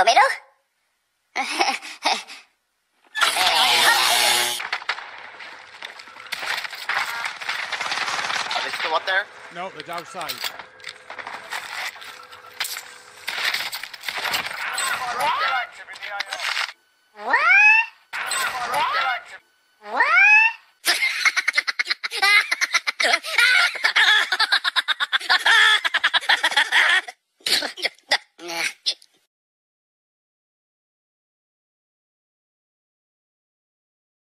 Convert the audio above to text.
¿Pomelo? Are they still up there? No, it's outside.